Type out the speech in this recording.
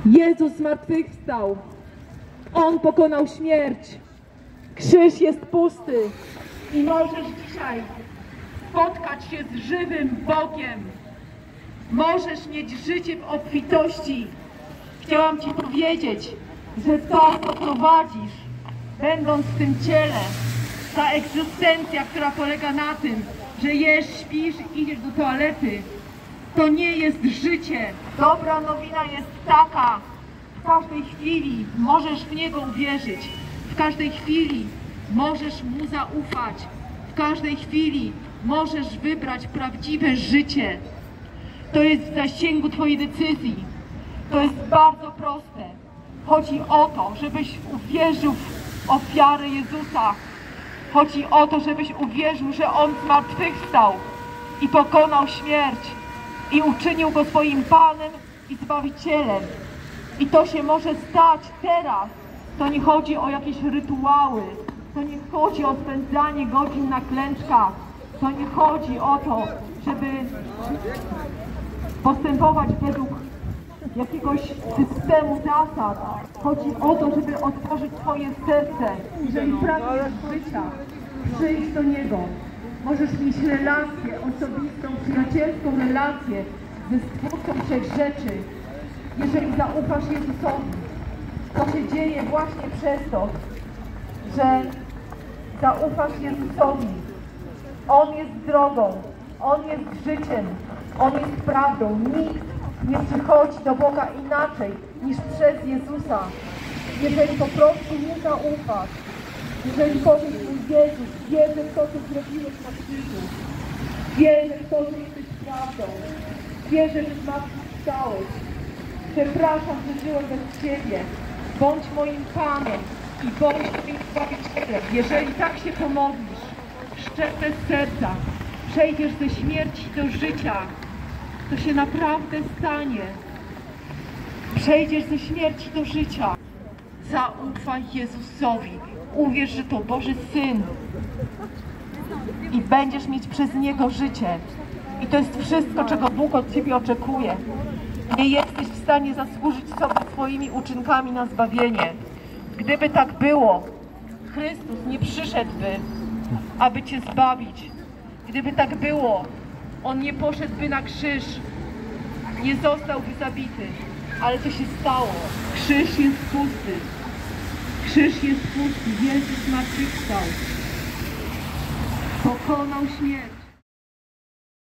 Jezus zmartwychwstał. On pokonał śmierć. Krzyż jest pusty i możesz dzisiaj spotkać się z żywym Bogiem. Możesz mieć życie w obfitości. Chciałam Ci powiedzieć, że to, co prowadzisz, będąc w tym ciele, ta egzystencja, która polega na tym, że jesz, śpisz i idziesz do toalety, to nie jest życie. Dobra nowina jest taka: w każdej chwili możesz w Niego uwierzyć, w każdej chwili możesz Mu zaufać, w każdej chwili możesz wybrać prawdziwe życie. To jest w zasięgu Twojej decyzji. To jest bardzo proste. Chodzi o to, żebyś uwierzył w ofiarę Jezusa. Chodzi o to, żebyś uwierzył, że On zmartwychwstał i pokonał śmierć i uczynił Go swoim Panem i Zbawicielem. I to się może stać teraz. To nie chodzi o jakieś rytuały. To nie chodzi o spędzanie godzin na klęczkach. To nie chodzi o to, żeby postępować według jakiegoś systemu zasad. Chodzi o to, żeby otworzyć swoje serce. Jeżeli pragniesz życia, przyjdź do Niego. Możesz mieć relację osobistą, przyjacielską relację ze Stwórcą Wszechrzeczy. Jeżeli zaufasz Jezusowi, to się dzieje właśnie przez to, że zaufasz Jezusowi. On jest drogą, On jest życiem, On jest prawdą. Nikt nie przychodzi do Boga inaczej niż przez Jezusa. Jeżeli po prostu Mu zaufasz, jeżeli powiesz Mu: Jezus, wierzę w to, co zrobiłeś na krzyżu, wierzę w to, że jesteś prawdą, wierzę, że zmartwychwstałeś, przepraszam, że żyłem bez Ciebie, bądź moim Panem i bądź moim Zbawicielem. Jeżeli tak się pomodlisz, szczerze z serca, przejdziesz ze śmierci do życia, to się naprawdę stanie. Przejdziesz ze śmierci do życia. Zaufaj Jezusowi. Uwierz, że to Boży Syn i będziesz mieć przez Niego życie. I to jest wszystko, czego Bóg od Ciebie oczekuje. Nie jesteś w stanie zasłużyć sobie swoimi uczynkami na zbawienie. Gdyby tak było, Chrystus nie przyszedłby, aby Cię zbawić. Gdyby tak było, On nie poszedłby na krzyż, nie zostałby zabity. Ale to się stało. Krzyż jest pusty. Krzyż jest pusty. Jezus zmartwychwstał. Pokonał śmierć.